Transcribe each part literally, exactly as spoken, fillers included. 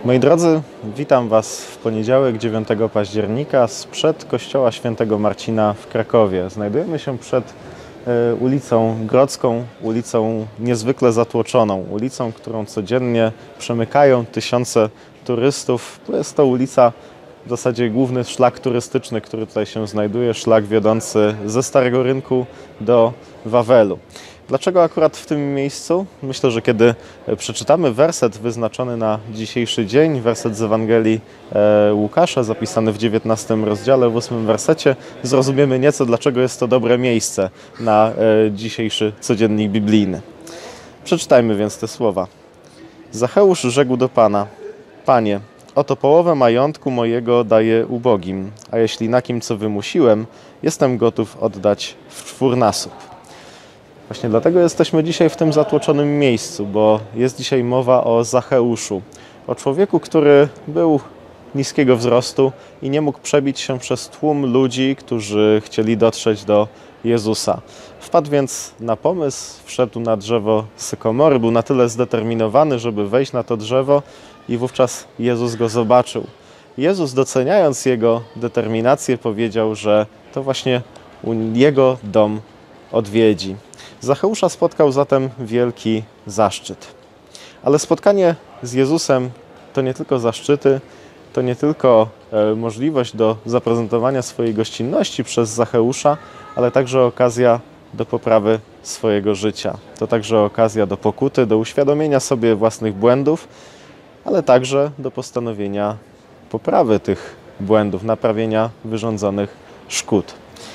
Moi drodzy, witam Was w poniedziałek dziewiątego października sprzed kościoła świętego Marcina w Krakowie. Znajdujemy się przed e, ulicą Grodzką, ulicą niezwykle zatłoczoną, ulicą, którą codziennie przemykają tysiące turystów. Jest to ulica, w zasadzie główny szlak turystyczny, który tutaj się znajduje, szlak wiodący ze Starego Rynku do Wawelu. Dlaczego akurat w tym miejscu? Myślę, że kiedy przeczytamy werset wyznaczony na dzisiejszy dzień, werset z Ewangelii Łukasza, zapisany w dziewiętnastym rozdziale, w ósmym wersecie, zrozumiemy nieco, dlaczego jest to dobre miejsce na dzisiejszy codziennik biblijny. Przeczytajmy więc te słowa. Zacheusz rzekł do Pana: Panie, oto połowę majątku mojego daję ubogim, a jeśli na kim co wymusiłem, jestem gotów oddać w czwórnasób. Właśnie dlatego jesteśmy dzisiaj w tym zatłoczonym miejscu, bo jest dzisiaj mowa o Zacheuszu, o człowieku, który był niskiego wzrostu i nie mógł przebić się przez tłum ludzi, którzy chcieli dotrzeć do Jezusa. Wpadł więc na pomysł, wszedł na drzewo sykomory, był na tyle zdeterminowany, żeby wejść na to drzewo i wówczas Jezus go zobaczył. Jezus, doceniając jego determinację, powiedział, że to właśnie jego dom odwiedzi. Zacheusza spotkał zatem wielki zaszczyt. Ale spotkanie z Jezusem to nie tylko zaszczyty, to nie tylko e, możliwość do zaprezentowania swojej gościnności przez Zacheusza, ale także okazja do poprawy swojego życia. To także okazja do pokuty, do uświadomienia sobie własnych błędów, ale także do postanowienia poprawy tych błędów, naprawienia wyrządzonych szkód.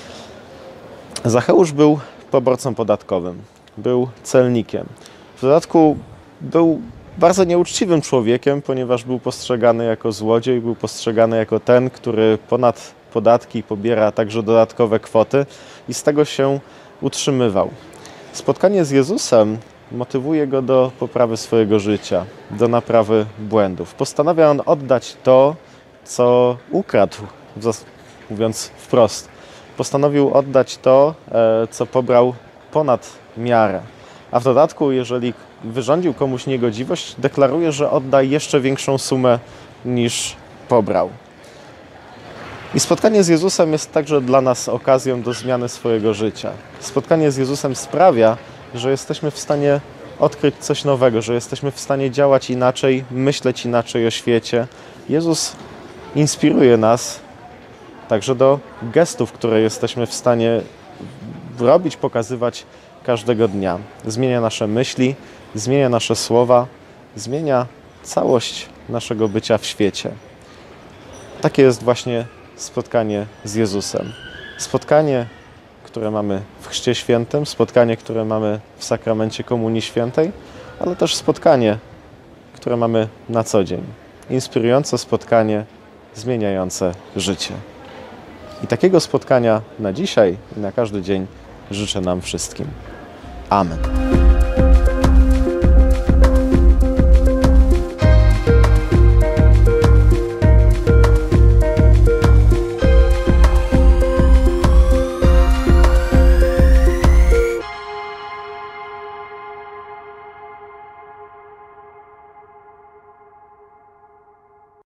Zacheusz był poborcą podatkowym, był celnikiem. W dodatku był bardzo nieuczciwym człowiekiem, ponieważ był postrzegany jako złodziej, był postrzegany jako ten, który ponad podatki pobiera także dodatkowe kwoty i z tego się utrzymywał. Spotkanie z Jezusem motywuje go do poprawy swojego życia, do naprawy błędów. Postanawia on oddać to, co ukradł, mówiąc wprost. Postanowił oddać to, co pobrał ponad miarę. A w dodatku, jeżeli wyrządził komuś niegodziwość, deklaruje, że odda jeszcze większą sumę niż pobrał. I spotkanie z Jezusem jest także dla nas okazją do zmiany swojego życia. Spotkanie z Jezusem sprawia, że jesteśmy w stanie odkryć coś nowego, że jesteśmy w stanie działać inaczej, myśleć inaczej o świecie. Jezus inspiruje nas także do gestów, które jesteśmy w stanie robić, pokazywać każdego dnia. Zmienia nasze myśli, zmienia nasze słowa, zmienia całość naszego bycia w świecie. Takie jest właśnie spotkanie z Jezusem. Spotkanie, które mamy w Chrzcie Świętym, spotkanie, które mamy w sakramencie Komunii Świętej, ale też spotkanie, które mamy na co dzień. Inspirujące spotkanie, zmieniające życie. I takiego spotkania na dzisiaj i na każdy dzień życzę nam wszystkim. Amen.